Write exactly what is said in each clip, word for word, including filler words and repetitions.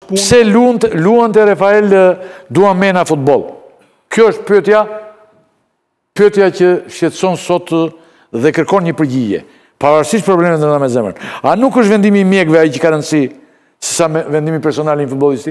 punë... Pse luan të Rafael Duamena futbol? Kjo është pyetja, pyetja që shqetëson sot dhe kërkon një përgjigje. Pavarësisht problemet nda me zemrën. A nuk është vendimi i mjekëve ai që ka rëndësi, sesa vendimi personal i një futbollisti?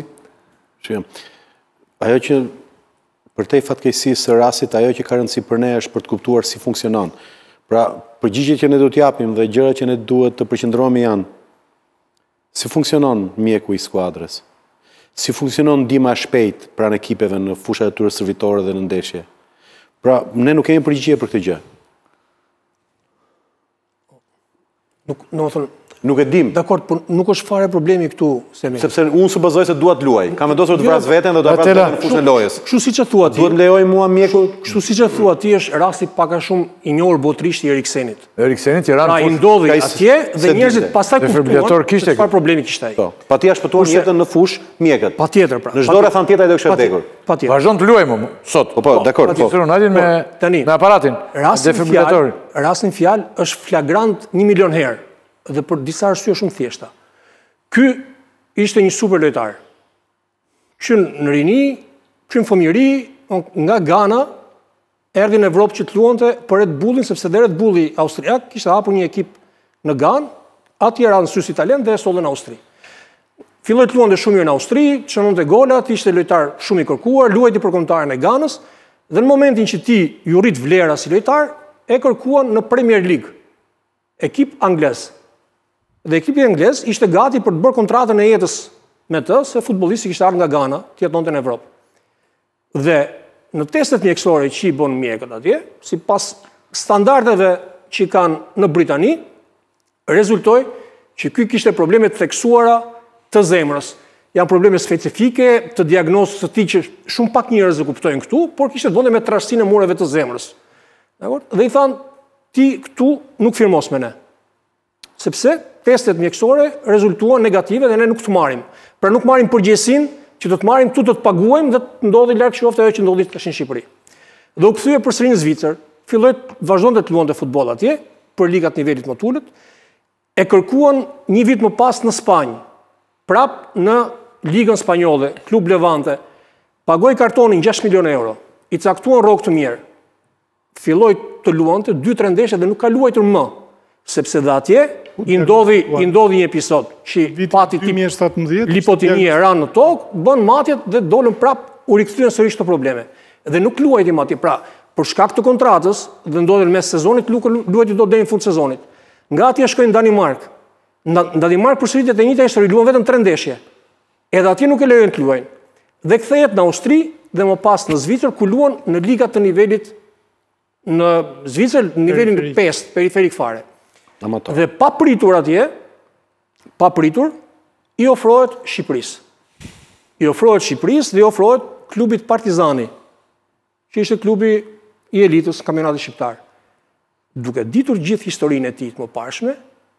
Ajo që për te fatkeqësisë së rastit, ajo që ka rëndësi për ne është për të kuptuar si funksionon. Pra, përgjigjet që ne do t'japim dhe gjërat që ne duhet të përqendrohemi janë si funksionon mjeku i skuadrës, si funksionon ndihma e shpejtë pranë ekipeve në fushat e tyre servitore dhe në ndeshje. Pra, ne nuk kemi përgjigje për këtë gjë. Nuk, në më thënë, Nuk e dim. Dakor, por nuk është fare problemi këtu, Semi. Sepse unë supozoj se dua të luaj. Kam vendosur të vras veten dhe do të vras veten në fushën e lojës. Kështu siç e thua ti. Duhet më lejoj mua mjeku. Kështu siç e thua ti është rasti pak a shumë i njohur botërisht i Eriksenit. Eriksenit i ran pra, i ndodhi atje dhe njerëzit pastaj kuptuan se çfarë problemi kishte ai. Po, patjetër ja shpëtuan jetën në fushë mjekët. Patjetër pra. Në çdo rrethant tjetër ai do kishte vdekur. Patjetër. Vazhdon të luajmë sot. Po, po, dakor. Po, me me aparatin. Defibrillatorin. Rastin fjalë është flagrant një milion herë dhe për disa arsye shumë thjeshta. Ky ishte një super lojtar. Që në rini, që në fëmijëri, nga Gana, erdhi në Evropë që të luante për Red Bullin, sepse dhe Red Bulli austriak kishte hapur një ekip në Ganë, atjera në sys italian dhe sollën në Austri. Filloi të luante shumë mirë në Austri, çononte golat, ishte lojtar shumë i kërkuar, luajti për kombëtarën e Ganës, dhe në momentin që ti ju rrit vlera si lojtar, e kërkuan në Premier League, ekip anglez. Dhe ekipi anglez ishte gati për të bërë kontratën e jetës me të, se futbollisti kishte ardhur nga Gana, të jetonte në Evropë. Dhe në testet mjekësore që i bën mjekët atje, sipas standardeve që kanë në Britani, rezultoi që ky kishte probleme të theksuara të zemrës. Janë probleme specifike të diagnozës së tij që shumë pak njerëz e kuptojnë këtu, por kishte të bënte me trashësinë e mureve të zemrës. Dakor? Dhe i thanë, ti këtu nuk firmos me ne. Sepse testet mjekësore rezultuan negative dhe ne nuk të marim. Pra nuk marim përgjegjësinë që do të marim këtu, do të paguajmë dhe të ndodhi larg qoftë ajo që ndodhi tash në Shqipëri. Dhe u kthye përsëri në Zvicër, filloi vazhdonte të luante futboll atje për ligat nivelit më të ulët, e kërkuan një vit më pas në Spanjë, prap në ligën spanjolle, klub Levante, pagoi kartonin gjashtë milion euro, i caktuan rrogë të mirë. Filloi të luante dy tre ndeshje dhe nuk ka luajtur më. Sepse dhe atje, i ndodhi, i ndodhi një episod që pati tip lipotinie ranë në tokë, bën matjet dhe dolën prap u rikthyen sërish të probleme. Dhe nuk luajti më atje, pra, për shkak të kontratës dhe ndodhen mes sezonit, luajti do deri në fund sezonit. Nga atje shkojnë në Danimark. Në Danimark përsëritet e njëjta histori, luan vetëm tre ndeshje. Edhe atje nuk e lejojnë të luajnë. Dhe kthehet në Austri dhe më pas në Zvicër ku luan në liga të nivelit në Zvicër, në nivelin pesë, periferik fare. Dhe pa pritur atje, pa pritur, i ofrohet Shqipërisë. I ofrohet Shqipërisë dhe i ofrohet klubit Partizani, që ishte klubi i elitës kampionatit shqiptar. Duke ditur gjithë historinë e tij të mëparshme,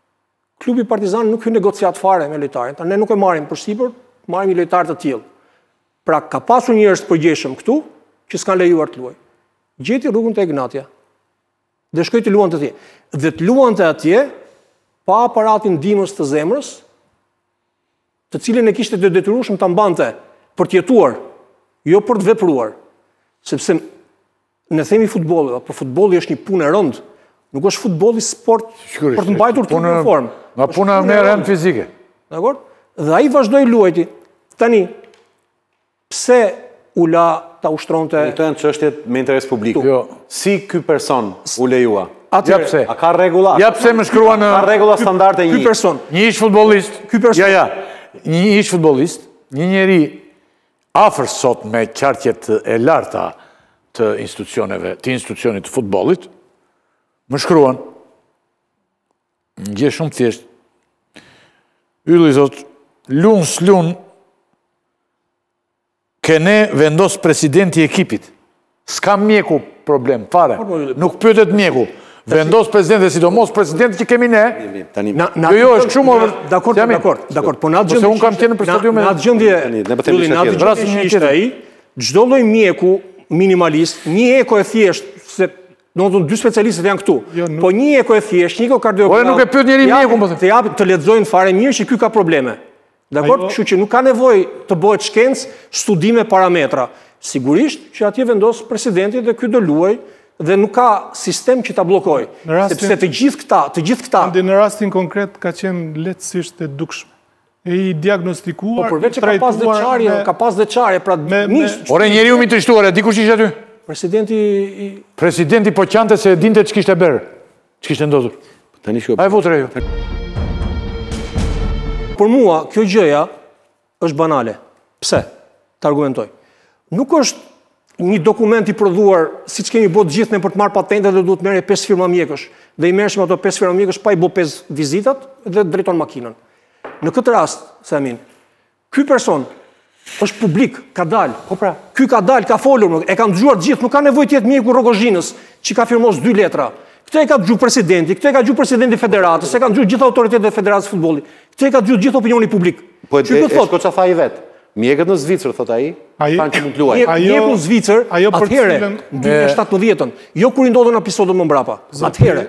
klubi Partizani nuk hyn negociat fare me lojtarin. Ne nuk e marrim përsipër, marrim një lojtar të tillë. Pra ka pasur njerëz të përgjegjshëm këtu që s'kan lejuar të luajë. Gjeti rrugën te Ignatia. Dhe shkoi të luante atje. Dhe të luante atje pa aparatin ndihmës të zemrës, të cilin e kishte të detyrueshëm ta mbante për të jetuar, jo për të vepruar. Sepse ne themi futbolli, por futbolli është një punë e rëndë, nuk është futbolli sport për të mbajtur trupin në formë. Nga puna më e rëndë fizike. Dakor? Dhe ai vazhdoi luajti. Tani pse u la ta ushtronte. Këto janë çështjet me interes publik. Si ky person u lejua? Ja pse? A ka rregulla? Ja pse më shkruan në ka rregulla standarde një. Ky person, një ish futbollist. Ky person. Ja, ja. Një ish futbollist, një njeri afër sot me qartjet e larta të institucioneve, të institucionit të futbollit, më shkruan një gjë shumë thjesht. Ylli thot, lun s'lun, ke ne vendos presidenti i ekipit. S'ka mjeku problem, fare. Nuk pyetet mjeku. Vendos presidenti, sidomos presidenti që kemi ne. Jo, jo, është shumë over. Dakor, dakor, dakor, po në atë gjendje. Se un kam qenë në stadium me në atë gjendje. Në atë gjendje ishte ai, çdo lloj mjeku minimalist, një eko e thjesht, se domethënë dy specialistët janë këtu. Po një eko e thjesht, një eko kardiograf. Po nuk e pyet njëri mjekun, po të japin të lexojnë fare mirë që ky ka probleme. Dakor? Kështu që nuk ka nevojë të bëhet shkencë, studime, parametra. Sigurisht që atje vendos presidenti dhe ky do luaj dhe nuk ka sistem që ta bllokojë. Sepse të gjithë këta, të gjithë këta. Në rastin konkret ka qenë lehtësisht e dukshme. E i diagnostikuar, po përveç që ka pas deçarje, ka pas deçarje, pra nisë. Ore njeriu mi të shtuar, di kush ishte aty? Presidenti Presidenti po qante se dinte ç'kishte bërë. Ç'kishte ndodhur. Tani shkoj. Ai votre ju. Për mua, kjo gjëja është banale. Pse? Të argumentoj. Nuk është një dokument i prodhuar, si që kemi bërë gjithë ne për të marrë patente dhe duhet merrje pesë firma mjekësh, dhe i merreshim ato pesë firma mjekësh pa i bë pesë vizitat dhe drejton makinën. Në këtë rast, Samin, ky person është publik, ka dalë. Po pra, ky ka dalë, ka folur, e kanë dëgjuar gjithë, nuk ka nevojë të jetë mjeku Rogozhinës që ka firmos dy letra. Këtë e ka dëgjuar presidenti, këtë e ka dëgjuar presidenti i federatës, e kanë dëgjuar gjithë autoritetet e Federatës së Futbollit. Këtë e ka dëgjuar gjithë opinioni publik. Po e shko ça tha i vet. Mjekët në Zvicër, thot ai, kanë që mund të luajnë. Mjeku në Zvicër, atëherë, në dy mijë e shtatëmbëdhjetën, jo kur i ndodhen episodët më mbrapa. Atëherë.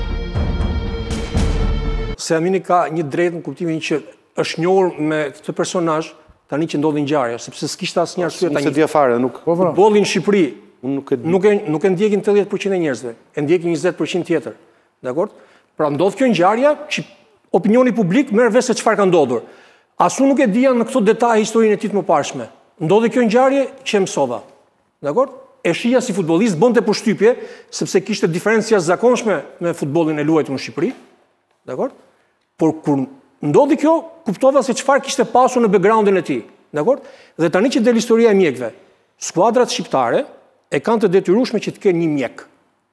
Samini ka një drejtë në kuptimin që është njohur me këtë personazh tani që ndodhi ngjarja, sepse s'kishte asnjë arsye tani. Se dia fare, nuk futbolli në Shqipëri nuk e nuk e nuk e ndjekin tetëdhjetë përqind e njerëzve, e ndjekin njëzet përqind tjetër. Dakor? Pra ndodh kjo ngjarje që opinioni publik merr vesh se çfarë ka ndodhur. Asu nuk e dija në këto detaje historinë e tij të mëparshme. Ndodhi kjo ngjarje që e mësova. Dakor? E shija si futbollist bënte përshtypje sepse kishte diferencë jashtëzakonshme me futbollin e luajtur në Shqipëri. Dakor? Por kur ndodhi kjo, kuptova se çfarë kishte pasur në backgroundin e tij. Dakor? Dhe tani që del historia e mjekëve, skuadrat shqiptare e kanë të detyrueshme që të kenë një mjek.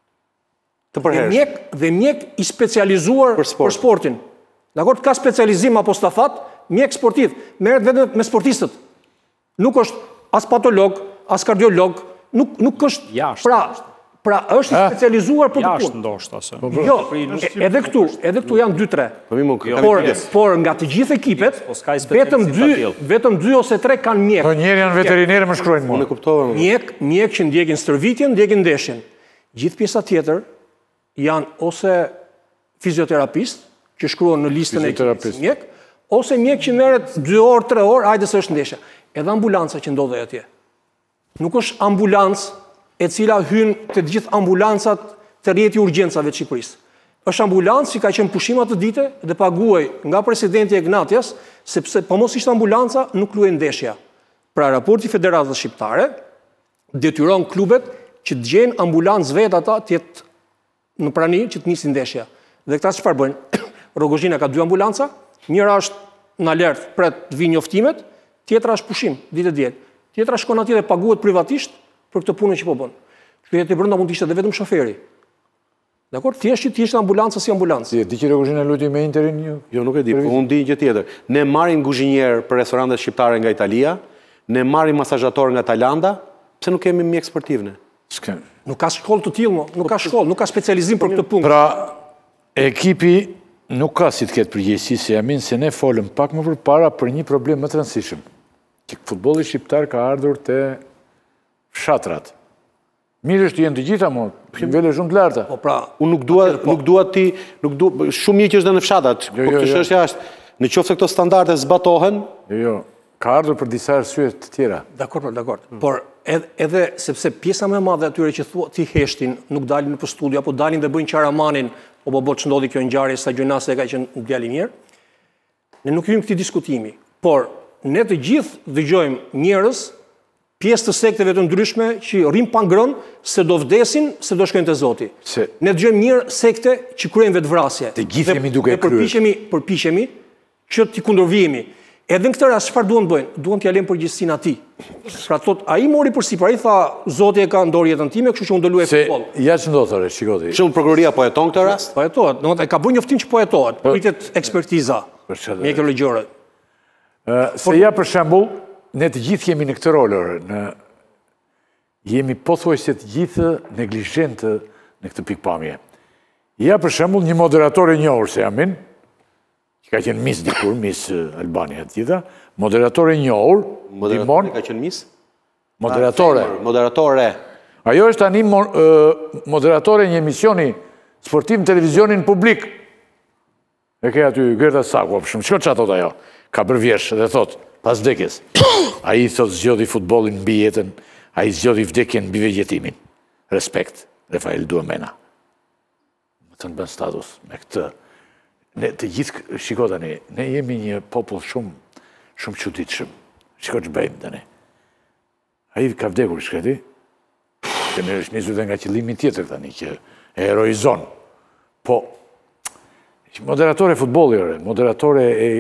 Të përhershëm. Mjek dhe mjek i specializuar për, sport. për sportin. Dakor? Ka specializim apostafat, mjek sportiv, merret vetëm me sportistët. Nuk është as patolog, as kardiolog, nuk nuk është Jashtë, pra pra është i specializuar për këtë Jashtë punë. ndoshta se. Jo, edhe këtu, edhe këtu janë dy tre. Po mi mund, Por, por nga të gjithë ekipet, Po s'ka i vetëm specialistë dy, të tillë. vetëm dy ose tre kanë mjek. Po njerë janë veterinerë më shkruajnë mua. unë e kuptova. Mjek, mjek që ndjekin stërvitjen, ndjekin ndeshjen. Gjithë pjesa tjetër janë ose fizioterapist, që shkruan në listën e ekipit si mjek, ose mjek që merret dy orë, tre orë, hajde se është ndeshja. Edhe ambulanca që ndodhej atje. Nuk është ambulancë e cila hyn të gjithë ambulancat të rrjeti urgjencave të Shqipërisë. Është ambulancë që ka qenë pushim atë dite dhe paguaj nga presidenti Ignatias, sepse po mos ishte ambulanca, nuk luajë ndeshja. Pra raporti i Federatës Shqiptare detyron klubet që të gjejnë ambulancë vetë ata të jetë në prani që të nisin ndeshja. Dhe këta çfarë bëjnë? Rogozhina ka dy ambulanca, njëra është në alert pret të vinë njoftimet, tjetra është pushim ditë diel. Tjetra shkon atje dhe paguhet privatisht për këtë punë që po bën. Kështu që brenda mund të ishte edhe vetëm shoferi. Dakor? Thjesht që të ishte ambulancë si ambulancë. Si e di që Rogozhina luajti me Interin një? Jo, nuk e di, po unë di gjë tjetër. Ne marrim guzhinjer për restorantet shqiptare nga Italia, ne marrim masazhator nga Tajlanda, pse nuk kemi mjek sportiv ne? S'kem. Nuk ka shkollë të tillë, mo, nuk ka shkollë, nuk ka specializim për këtë punë. Pra, ekipi nuk ka si të ketë përgjegjësi se jamin se ne folëm pak më përpara për një problem më të rëndësishëm. Që futbolli shqiptar ka ardhur te fshatrat. Mirë është jenë të gjitha, mo, nivele shumë të larta. Po pra, Unë nuk dua, nuk dua ti, nuk dua, shumë mirë që është në fshatat, Jo, po jo, këtë jo. çështja është, në qoftë se këto standarde zbatohen, Jo, jo, ka ardhur për disa arsye të tjera. dakor, po, dakor. Por edhe, edhe sepse pjesa më e madhe atyre që thua ti heshtin, nuk dalin në studio apo dalin dhe bëjnë qaramanin, o po bëj ç'ndodhi kjo ngjarje sa gjynase ka qenë djalë i mirë. Ne nuk hyjmë këtij diskutimi, por ne të gjithë dëgjojmë njerëz pjesë të sekteve të ndryshme që rrim pa ngrënë se do vdesin, se do shkojnë te Zoti. Se- Ne dëgjojmë njerëz sekte që kryejnë vetvrasje. Të gjithë jemi duke Dhe kryer. përpiqemi, përpiqemi që t'i kundërvijemi. Edhe në këtë rast çfarë duan të bëjnë? Duan t'ia lënë përgjegjësinë atij. Pra thot, ai mori përsipër, ai tha Zoti e ka ndorë jetën time, kështu që unë do luaj Se, futboll. ja që ndodhore, shikoti. shumë prokuroria po heton këtë rast. Po hetohet, domethënë ka bërë njoftim që po hetohet, pritet ekspertiza. Për çfarë? Mjekëlogjore. Ë, Se ja për shembull, ne të gjithë jemi në këtë rolër, në jemi pothuajse të gjithë neglizhentë në këtë pikpamje. Ja për shembull një moderator i njohur se jamin, që ka qenë mis dikur, mis eh, Albania të gjitha, moderator i njohur, Moderatore dimon, ka qenë mis? moderatore. Moderatore. Ajo është tani mo- ë, moderatore një emisioni sportiv në televizionin publik. E ke aty Gerda Saku, për shumë, çka çfarë thot ajo? ka bërë vjesh dhe thot, pas vdekjes, a i thot zgjodhi futbolin mbi jetën, a i zgjodhi vdekjen mbi vegjetimin. Respekt, Rafael Duamena. Më të në bën status me këtë. Ne të gjithë, shiko tani, ne jemi një popull shumë, shumë çuditshëm. Shiko që bëjmë tani. A i ka vdekur, shkreti, që ne është njësut nga qëllimi tjetër tani, që e heroizon. Po, moderatore futbolli, moderatore e...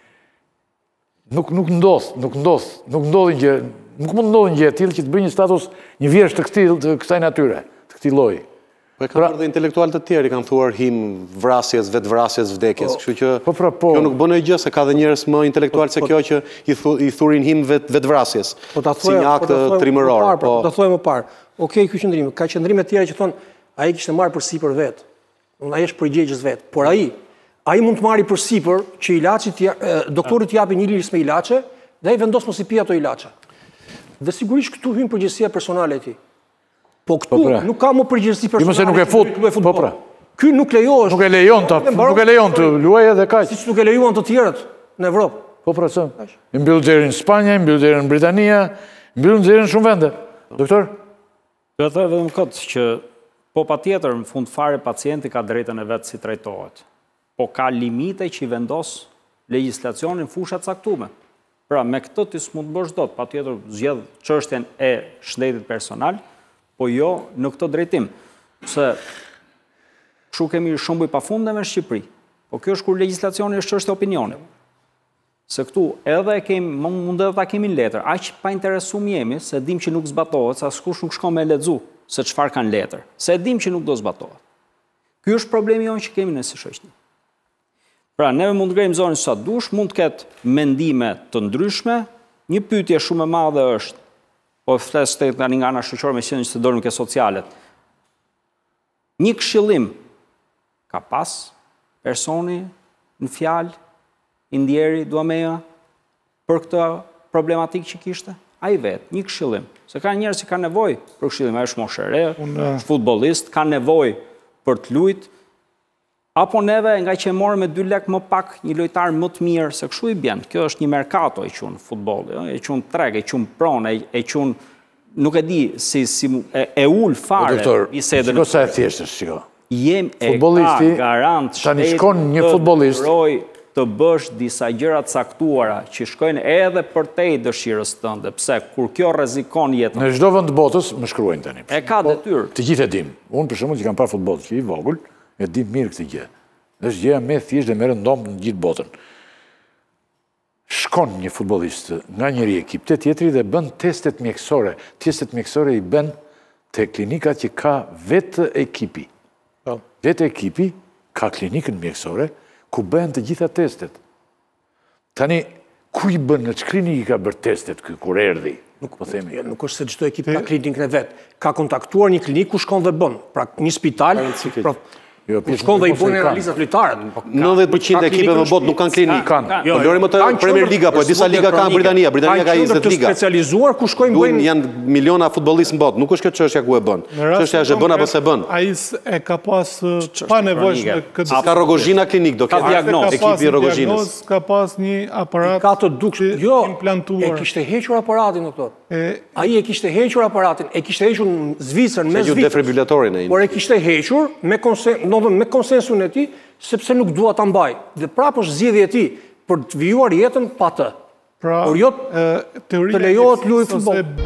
Nuk ndodh, nuk ndodh, nuk ndodhin gjë, nuk mund ndodhin gjë e tillë që të bëjë një status, një vjersh të këtij, të kësaj natyre, të këtij lloji. Po e kanë bërë dhe intelektualët të tjerë, kanë thuar him vrasjes, vetë vrasjes, vdekjes, kështu që kjo nuk bën gjë se ka dhe njerëz më intelektual se kjo që i thurin him vetë vrasjes. Si një akt trimëror. Po ta thuaj më parë. Okej, ky qëndrim, ka qëndrime të tjera që thonë ai kishte marrë përsipër vet. Ai është përgjegjës vet, por ai Ai mund të marri përsipër që ilaçit, doktorit japi një listë me ilaçe dhe ai vendos mos i pi ato ilaçe. Dhe sigurisht këtu hyn përgjegjësia personale e tij. Po këtu nuk ka më përgjegjësi personale. Ju mëse nuk e fut, po pra. Ky nuk lejohet. Nuk e lejon ta, nuk e lejon të luajë edhe kaq. Siç nuk e lejuan të tjerët në Evropë. Po pra sa. I mbyll xherin në Spanjë, i mbyll xherin në Britania, i mbyll xherin në shumë vende. Doktor? Do të them këtë që po patjetër në fund fare pacienti ka drejtën e vet si trajtohet. Po ka limite që i vendos legjislacionin fushat caktume. Pra, me këtë ti s'mund të bësh dot, patjetër zgjedh çështjen e shëndetit personal, po jo në këtë drejtim. Se kështu kemi shembuj pafundme në Shqipëri. Po kjo është kur legjislacioni është çështje opinioni. Se këtu edhe e kemi, mund edhe ta kemi në letër, aq pa interesum jemi se dim që nuk zbatohet, sa askush nuk shkon me lexu se çfarë kanë letër. Se dim që nuk do zbatohet. Ky është problemi jonë që kemi në si shoqëri. Pra, neve mund të grejmë zonin sa dush, mund të ketë mendime të ndryshme, një pyetje shumë e madhe është, po fles të tani nga ana shoqërore me qenë që të dorë nuk e socialet. Një këshillim ka pas personi në fjalë, Indieri Duamena, për këtë problematikë që kishte? Ai vetë, një këshillim. Se ka njerëz që kanë nevojë për këshillim, ai është moshë e re, është futbollist, ka nevojë për të luajtur. Apo neve, nga që e morë me dy lek më pak, një lojtar më të mirë, se kështu i bjen. Kjo është një merkato e qunë futbolli, e qunë treg, e qunë pronë, e qunë, nuk e di, si e ullë fare. Doktor, shiko sa e thjeshtë, shiko. Jem e ka garant shtetë roj të bësh disa gjërat caktuara që shkojnë edhe për te i dëshirës tënde, pse kur kjo rrezikon jetën. Në çdo vend të botës më shkruajnë tani. E ka detyrë. Të gjithë e dim. Unë për shembull që kam parë futboll që i vogël, e dim mirë këtë gjë. Është gjëja me thjesht dhe me rëndomë në gjithë botën. Shkon një futbollist nga njëri ekip te tjetri dhe bën testet mjekësore. Testet mjekësore i bën te klinikat që ka vetë ekipi. Vetë ekipi ka klinikën mjekësore ku bëhen të gjitha testet. Tani, ku i bën në që klinikë ka bërë testet kë kur erdhi? Nuk është se çdo ekip ka klinikën e vet. Ka kontaktuar një klinikë ku shkon dhe bën. Pra një spital, ku shkon dhe i bën analizat lojtarët. nëntëdhjetë përqind e ekipeve në botë nuk kanë klinikë. Kanë. Po lori më të Premier Liga, po disa liga kanë Britania, Britania ka njëzet liga. Kanë specializuar ku shkojnë bëjnë. Janë miliona futbollistë në botë, nuk është kjo çështja ku e bën. Çështja është e bën apo se bën. Ai e ka pas pa nevojë këtë. Ka Rogozhina klinik, do ketë diagnozë ekipi Rogozhinës. Ka pas një aparat ka të dukshëm. Jo, implantuar. E kishte hequr aparatin, doktor. Ai e kishte hequr aparatin, e kishte hequr në Zvicër, me Zvicër. Defibrillatorin ai. Por e kishte hequr me me konsensun e tij, sepse nuk dua ta mbaj. Dhe prapë është zgjedhja e tij për të vijuar jetën pa të. Pra, por jo të lejohet luajë futboll.